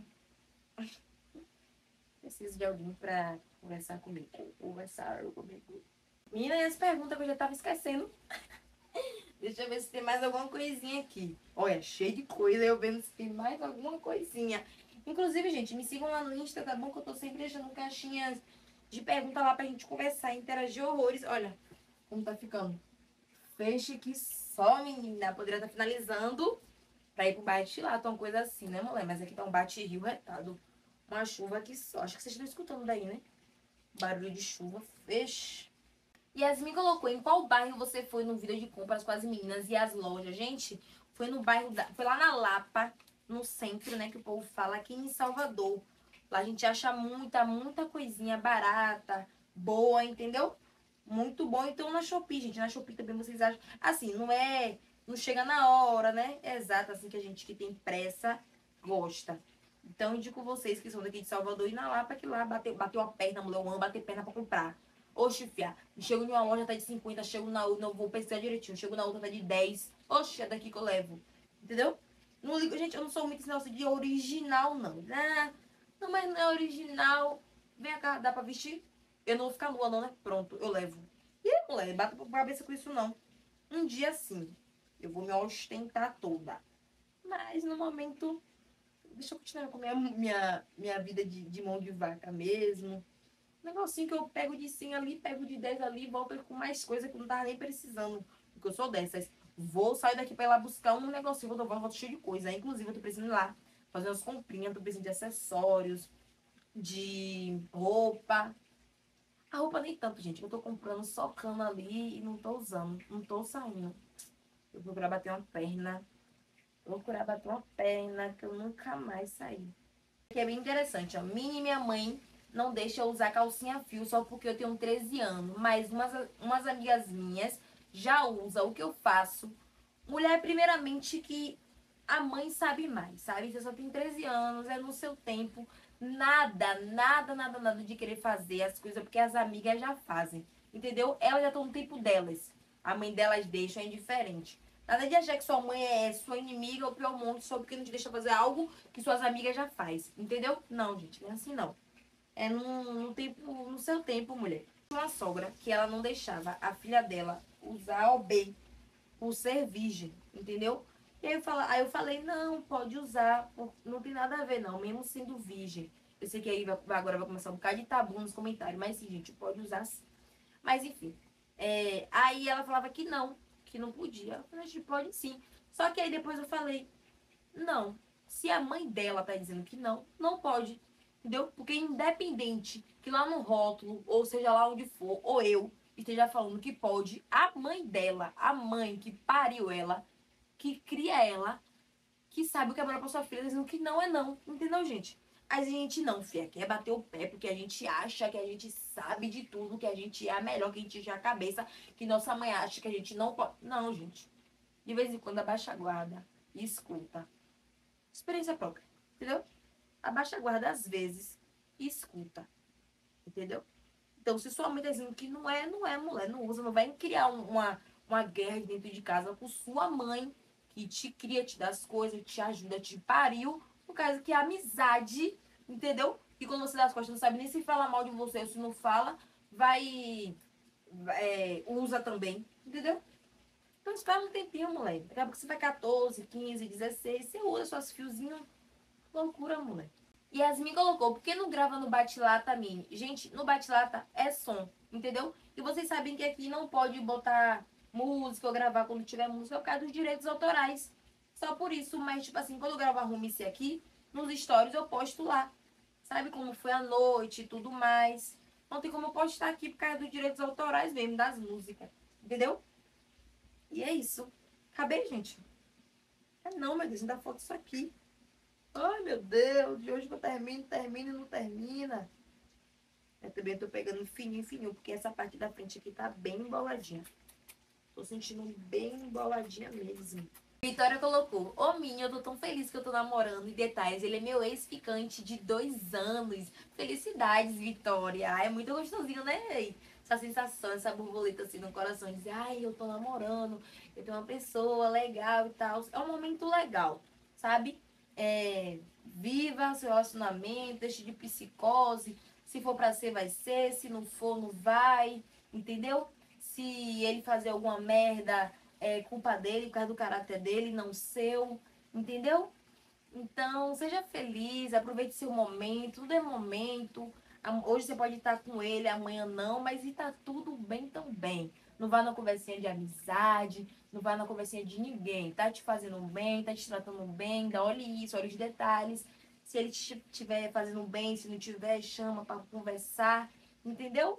Preciso de alguém pra conversar comigo. Conversar comigo. Menina, e as perguntas que eu já tava esquecendo. Deixa eu ver se tem mais alguma coisinha aqui. Olha, cheio de coisa. Eu vendo se tem mais alguma coisinha. Inclusive, gente, me sigam lá no Insta, tá bom? Que eu tô sempre deixando caixinhas de pergunta lá pra gente conversar, interagir horrores. Olha como tá ficando. Feche que só, menina. Poderia estar finalizando pra ir pro bate-lato, uma coisa assim, né, mulher? Mas aqui tá um bate-rio retado. Uma chuva que só. Acho que vocês estão escutando daí, né? Barulho de chuva. Feche. Yasmin colocou em qual bairro você foi no vídeo de compras com as meninas e as lojas. Gente, foi no bairro, da, foi lá na Lapa, no centro, né, que o povo fala, aqui em Salvador. Lá a gente acha muita, muita coisinha barata, boa, entendeu? Muito bom. Então na Shopee, gente, na Shopee também vocês acham, assim, não é, não chega na hora, né? É exato, assim, que a gente que tem pressa gosta. Então indico vocês que são daqui de Salvador e na Lapa, que lá bateu, bateu a perna, mulher, eu amo bater perna pra comprar. Oxe, fia, chego em uma loja, tá de cinquenta, chego na outra, não vou pesquisar direitinho, chego na outra, tá de dez. Oxe, é daqui que eu levo. Entendeu? Não ligo, gente, eu não sou muito esse negócio de original, não. Ah, não, mas não é original. Vem cá, dá pra vestir? Eu não vou ficar nua, não, né? Pronto, eu levo. E aí, mulher, bata pra cabeça com isso, não. Um dia sim, eu vou me ostentar toda. Mas no momento, deixa eu continuar com a minha, minha, minha vida de, de mão de vaca mesmo. Um negocinho que eu pego de cem ali, pego de dez ali e volto com mais coisa que eu não tava nem precisando. Porque eu sou dessas. Vou sair daqui pra ir lá buscar um negocinho, quando eu volto, volto cheio de coisa. Inclusive, eu tô precisando ir lá fazer umas comprinhas, tô precisando de acessórios, de roupa. A roupa nem tanto, gente. Eu tô comprando, socando ali e não tô usando. Não tô saindo. Eu vou procurar bater uma perna. Vou procurar bater uma perna que eu nunca mais saí. Que é bem interessante, ó. Minha e minha mãe não deixa eu usar calcinha fio só porque eu tenho treze anos. Mas umas, umas amigas minhas já usam. O que eu faço? Mulher, primeiramente, que a mãe sabe mais, sabe? Você só tem treze anos, é no seu tempo. Nada, nada, nada, nada de querer fazer as coisas porque as amigas já fazem. Entendeu? Elas já estão no tempo delas. A mãe delas deixa, é indiferente. Nada de achar que sua mãe é sua inimiga ou pior mundo só porque não te deixa fazer algo que suas amigas já faz. Entendeu? Não, gente, não é assim não. É no, no, tempo, no seu tempo, mulher. Uma sogra que ela não deixava a filha dela usar O B por ser virgem, entendeu? E aí eu, fala, aí eu falei, não, pode usar, não tem nada a ver não, mesmo sendo virgem. Eu sei que aí vai, agora vai começar um bocado de tabu nos comentários, mas sim, gente, pode usar sim. Mas enfim, é, aí ela falava que não, que não podia. Eu falei, a gente pode sim. Só que aí depois eu falei, não, se a mãe dela tá dizendo que não, não pode, entendeu? Porque independente que lá no rótulo, ou seja lá onde for, ou eu esteja falando que pode, a mãe dela, a mãe que pariu ela, que cria ela, que sabe o que é melhor pra sua filha, dizendo que não é não, entendeu, gente? A gente não, fia, quer bater o pé porque a gente acha que a gente sabe de tudo, que a gente é a melhor, que a gente já a cabeça, que nossa mãe acha que a gente não pode. Não, gente. De vez em quando abaixa a guarda e escuta. Experiência própria, entendeu? Abaixa a guarda às vezes e escuta, entendeu? Então, se sua mãe tá dizendo que não é, não é, mulher, não usa, não vai criar uma, uma guerra dentro de casa com sua mãe, que te cria, te dá as coisas, te ajuda, te pariu, no caso que é amizade, entendeu? E quando você dá as costas, não sabe nem se fala mal de você ou se não fala, vai, é, usa também, entendeu? Então espera um tempinho, moleque. Daqui a pouco você vai quatorze, quinze, dezesseis, você usa suas fiozinhos. Loucura, moleque. Yasmin colocou, por que não grava no Batilata Mini? Gente, no Batilata é som, entendeu? E vocês sabem que aqui não pode botar música ou gravar quando tiver música por causa dos direitos autorais. Só por isso, mas tipo assim, quando eu gravo a Rumice aqui, nos stories eu posto lá. Sabe como foi a noite e tudo mais. Não tem como eu postar aqui por causa dos direitos autorais mesmo, das músicas. Entendeu? E é isso. Acabei, gente? É não, meu Deus, ainda falta isso aqui. Ai, meu Deus, de hoje que eu termino, termino e não termina. Eu também tô pegando fininho, fininho, porque essa parte da frente aqui tá bem emboladinha. Tô sentindo bem emboladinha mesmo. Vitória colocou, ô Minha, eu tô tão feliz que eu tô namorando. Em detalhes, ele é meu ex-ficante de dois anos. Felicidades, Vitória. Ai, é muito gostosinho, né? Essa sensação, essa borboleta assim no coração. Dizer, ai, eu tô namorando, eu tenho uma pessoa legal e tal. É um momento legal, sabe? É, viva seu relacionamento, deixe de psicose. Se for pra ser, vai ser. Se não for, não vai. Entendeu? Se ele fazer alguma merda, é culpa dele, por causa do caráter dele, não seu. Entendeu? Então, seja feliz, aproveite seu momento. Tudo é momento. Hoje você pode estar com ele, amanhã não, mas e tá tudo bem também. Não vá na conversinha de amizade, não vá na conversinha de ninguém. Tá te fazendo bem, tá te tratando bem, dá, olhe isso, olhe os detalhes. Se ele estiver fazendo bem, se não tiver, chama pra conversar, entendeu?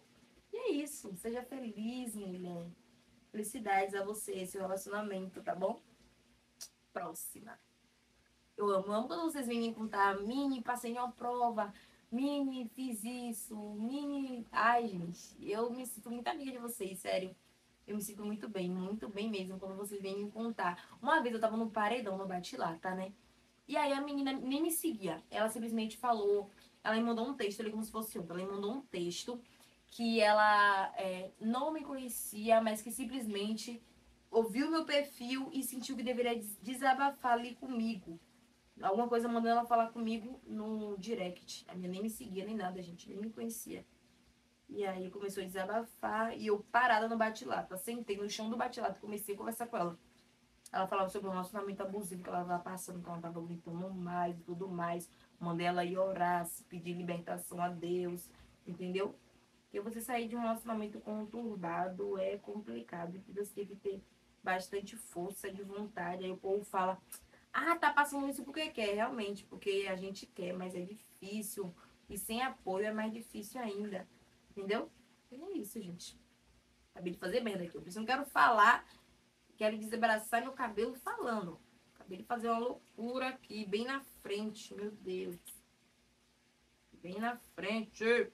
E é isso. Seja feliz, mulher. Felicidades a você, seu relacionamento, tá bom? Próxima. Eu amo, amo quando vocês vêm me contar, Mini, passei em uma prova, Mini, fiz isso, Mini... Ai, gente, eu me sinto muito amiga de vocês, sério. Eu me sinto muito bem, muito bem mesmo, quando vocês vêm me contar. Uma vez eu tava no paredão, no Bate-Lata, né? E aí a menina nem me seguia. Ela simplesmente falou, ela me mandou um texto, ali como se fosse outro. Ela me mandou um texto que ela é, não me conhecia, mas que simplesmente ouviu meu perfil e sentiu que deveria desabafar ali comigo. Alguma coisa mandando ela falar comigo no direct. A minha nem me seguia nem nada, gente, nem me conhecia. E aí começou a desabafar e eu parada no bate-lata. Sentei no chão do bate-lata e comecei a conversar com ela. Ela falava sobre o relacionamento abusivo que ela estava passando, que ela estava aguentando mais e tudo mais. Mandei ela ir orar, pedir libertação a Deus, entendeu? Porque você sair de um relacionamento conturbado é complicado. E você tem que ter bastante força de vontade. Aí o povo fala, ah, tá passando isso porque quer. Realmente, porque a gente quer, mas é difícil. E sem apoio é mais difícil ainda. Entendeu? E é isso, gente. Acabei de fazer merda aqui. Eu preciso, não quero falar. Quero desembaraçar meu cabelo falando. Acabei de fazer uma loucura aqui, bem na frente. Meu Deus. Bem na frente.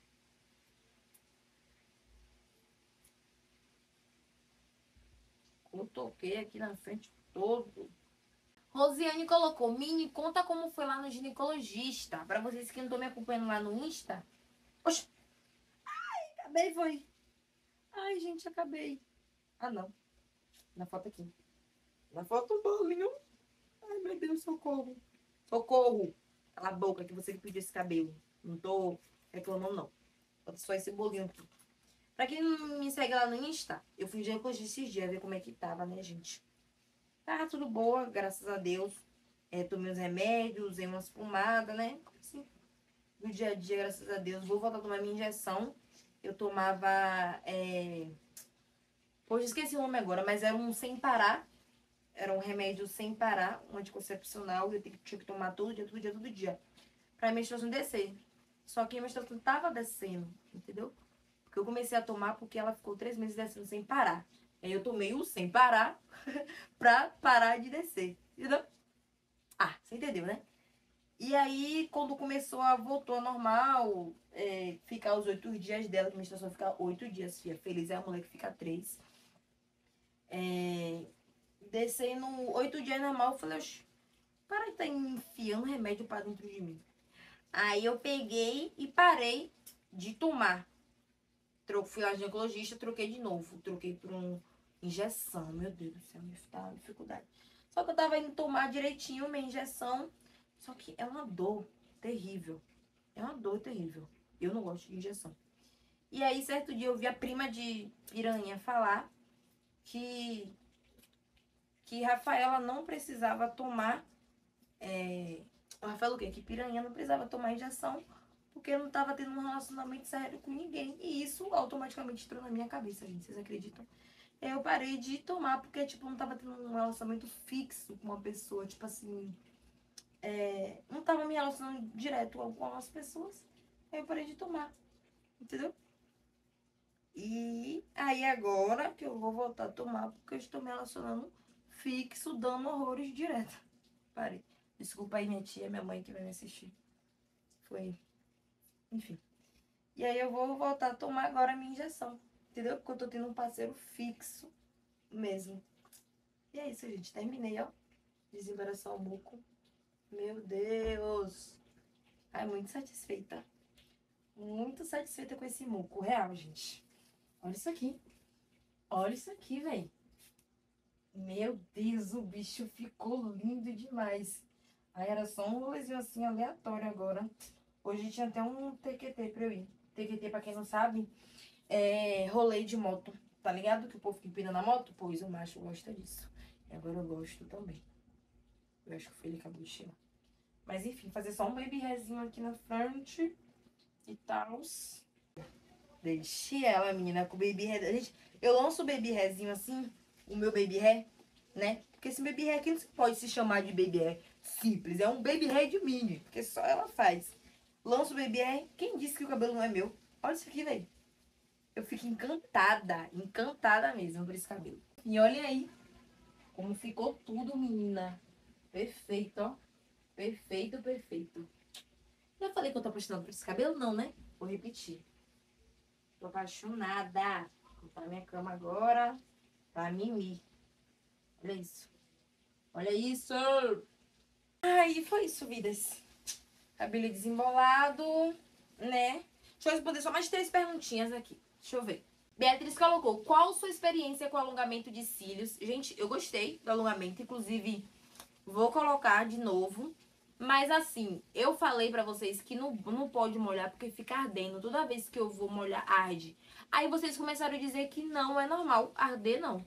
Eu toquei aqui na frente todo. Rosiane colocou, Mini, conta como foi lá no ginecologista. Pra vocês que não estão me acompanhando lá no Insta. Oxe. Ai, acabei, foi. Ai, gente, acabei. Ah, não. Na foto aqui. Na foto o bolinho. Ai, meu Deus, socorro. Socorro. Cala a boca, que você que pediu esse cabelo. Não tô reclamando, não. Falta só esse bolinho aqui. Pra quem não me segue lá no Insta, eu fui ginecologista esses dias, ver como é que tava, né, gente? Tava tudo boa, graças a Deus. É, tomei os remédios, usei umas pomadas, né? Assim, no dia a dia, graças a Deus. Vou voltar a tomar minha injeção. Eu tomava... É... Hoje esqueci o nome agora, mas era um sem parar. Era um remédio sem parar, um anticoncepcional. Eu tinha que tomar todo dia, todo dia, todo dia. Pra minha menstruação descer. Só que a menstruação tava descendo, entendeu? Porque eu comecei a tomar porque ela ficou três meses descendo sem parar. Aí eu tomei o sem parar pra parar de descer, entendeu? Ah, você entendeu, né? E aí, quando começou a voltou ao normal, é, ficar os oito dias dela, que a menstruação fica oito dias, filha. Feliz é a mulher que fica três. É, descendo oito dias normal, eu falei, oxe, para de estar enfiando remédio pra dentro de mim. Aí eu peguei e parei de tomar. Fui ao ginecologista, troquei de novo. Troquei por uma injeção. Meu Deus do céu, me tá uma dificuldade. Só que eu tava indo tomar direitinho minha injeção. Só que é uma dor terrível. É uma dor terrível. Eu não gosto de injeção. E aí, certo dia, eu vi a prima de Piranha falar que, que Rafaela não precisava tomar... É, o Rafael o quê? Que Piranha não precisava tomar injeção porque eu não tava tendo um relacionamento sério com ninguém. E isso automaticamente entrou na minha cabeça, gente. Vocês acreditam? Eu parei de tomar porque, tipo, eu não tava tendo um relacionamento fixo com uma pessoa. Tipo assim, é, não tava me relacionando direto com as pessoas. Aí eu parei de tomar. Entendeu? E aí agora que eu vou voltar a tomar porque eu estou me relacionando fixo, dando horrores direto. Parei. Desculpa aí minha tia, minha mãe que vai me assistir. Foi... Enfim. E aí eu vou voltar a tomar agora a minha injeção. Entendeu? Porque eu tô tendo um parceiro fixo mesmo. E é isso, gente. Terminei, ó. Desembaraçar o muco. Meu Deus. Ai, muito satisfeita. Muito satisfeita com esse muco. Real, gente. Olha isso aqui. Olha isso aqui, velho. Meu Deus, o bicho ficou lindo demais. Aí era só um rolezinho assim aleatório agora. Hoje tinha até um T Q T pra eu ir. T Q T, pra quem não sabe, é rolê de moto. Tá ligado? Que o povo que empina na moto? Pois o macho gosta disso. E agora eu gosto também. Eu acho que foi ele que acabou de chegar. Mas enfim, fazer só um baby hairzinho aqui na frente. E tal. Deixe ela, menina, com o baby hair. Gente, eu lanço o baby hairzinho assim, o meu baby hair, né? Porque esse baby hair aqui não pode se chamar de baby hair simples. É um baby hair de mini, porque só ela faz. Lanço o baby hair. Quem disse que o cabelo não é meu? Olha isso aqui, velho. Eu fico encantada, encantada mesmo por esse cabelo. E olha aí como ficou tudo, menina. Perfeito, ó. Perfeito, perfeito. Já falei que eu tô apaixonada por esse cabelo? Não, né? Vou repetir. Tô apaixonada. Vou botar na minha cama agora pra mimir. Olha isso. Olha isso. Ai, foi isso, vidas. Cabelo desembolado, né? Deixa eu responder só mais três perguntinhas aqui. Deixa eu ver. Beatriz colocou, qual sua experiência com alongamento de cílios? Gente, eu gostei do alongamento, inclusive vou colocar de novo. Mas assim, eu falei pra vocês que não, não pode molhar porque fica ardendo. Toda vez que eu vou molhar, arde. Aí vocês começaram a dizer que não é normal arder, não.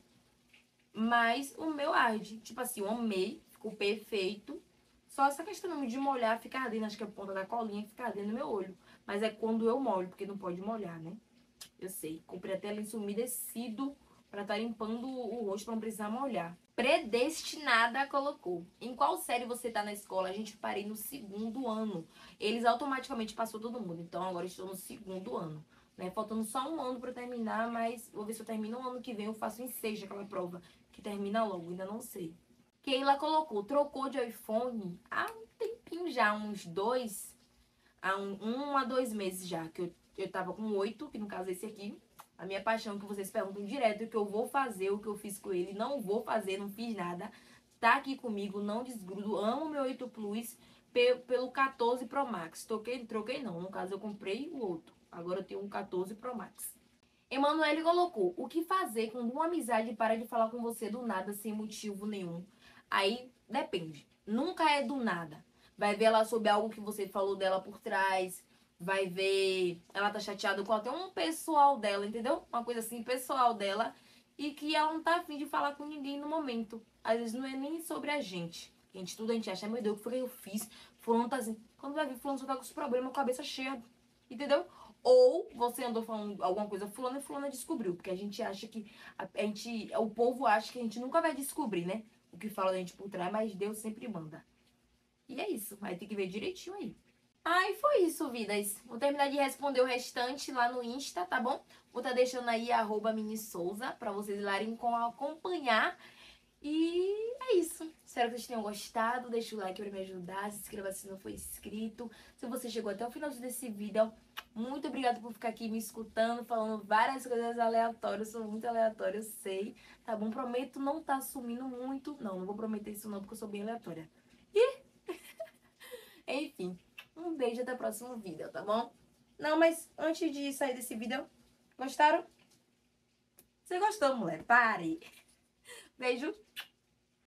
Mas o meu arde. Tipo assim, eu amei, ficou perfeito. Só essa questão de molhar, fica ardendo. Acho que é a ponta da colinha fica ardendo no meu olho. Mas é quando eu molho, porque não pode molhar, né? Eu sei. Comprei até lenço umedecido pra estar limpando o rosto pra não precisar molhar. Predestinada colocou. Em qual série você tá na escola? A gente parei no segundo ano. Eles automaticamente passou todo mundo. Então agora estou no segundo ano. Né? Faltando só um ano pra terminar, mas vou ver se eu termino o ano que vem. Eu faço em seis aquela prova que termina logo, ainda não sei. Keila colocou, trocou de iPhone há um tempinho já, uns dois, há um, um a dois meses já, que eu, eu tava com oito, que no caso é esse aqui. A minha paixão, que vocês perguntam direto o que eu vou fazer, o que eu fiz com ele, não vou fazer, não fiz nada. Tá aqui comigo, não desgrudo, amo meu oito Plus pe, pelo quatorze Pro Max. Troquei, troquei não, no caso eu comprei o outro, agora eu tenho um quatorze Pro Max. Emanuele colocou, o que fazer quando uma amizade para de falar com você do nada, sem motivo nenhum? Aí, depende. Nunca é do nada. Vai ver ela sobre algo que você falou dela por trás. Vai ver ela tá chateada com até um pessoal dela, entendeu? Uma coisa assim, pessoal dela. E que ela não tá afim de falar com ninguém no momento. Às vezes não é nem sobre a gente. A gente tudo a gente acha, meu Deus, o que foi que eu fiz? Fulano tá assim. Quando vai ver, fulano só tá com os problemas, com a cabeça cheia. Entendeu? Ou você andou falando alguma coisa fulano e fulana descobriu. Porque a gente acha que... A, a gente, o povo acha que a gente nunca vai descobrir, né? O que fala da gente por trás, mas Deus sempre manda. E é isso. Aí tem que ver direitinho aí. Ai, foi isso, vidas. Vou terminar de responder o restante lá no Insta, tá bom? Vou estar tá deixando aí arroba minisouza pra vocês ir lá acompanhar. E é isso. Espero que vocês tenham gostado. Deixa o like pra me ajudar. Se inscreva se não for inscrito. Se você chegou até o final desse vídeo, muito obrigada por ficar aqui me escutando, falando várias coisas aleatórias. Eu sou muito aleatória, eu sei. Tá bom? Prometo não tá sumindo muito. Não, não vou prometer isso não, porque eu sou bem aleatória. E... enfim, um beijo até o próximo vídeo, tá bom? Não, mas antes de sair desse vídeo, gostaram? Você gostou, mulher? Pare! Beijo!